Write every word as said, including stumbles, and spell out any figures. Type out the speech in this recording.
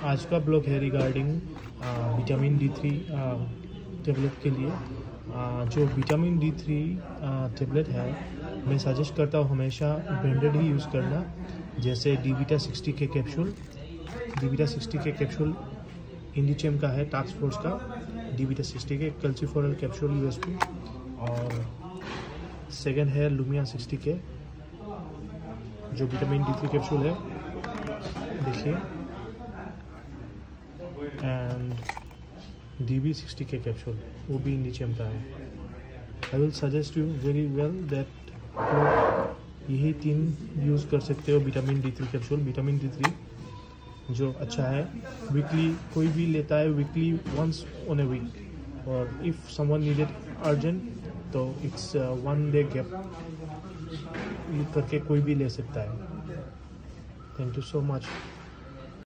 आज का ब्लॉग है regarding vitamin D three tablet के लिए। आ, जो विटामिन डी थ्री टेबलेट है मैं सजेस्ट करता हूँ हमेशा ब्रांडेड ही यूज़ करना, जैसे Dvita sixty K capsule. Dvita sixty K capsule Indichem का है, टास्क फोर्स का। Dvita sixty K calciferol capsule USP, और सेकेंड है लुमिया सिक्सटी के जो विटामिन डी थ्री कैप्सूल है, देखिए। And DV sixty K capsule वो भी इंडिचेम का है। I will suggest you very well that यही तीन यूज़ कर सकते हो vitamin D three capsule. Vitamin D three जो अच्छा है, वीकली कोई भी लेता है, weekly once on a week, और इफ़ समवन नीडेड अर्जेंट तो इट्स वन डे गैप करके कोई भी ले सकता है। Thank you so much.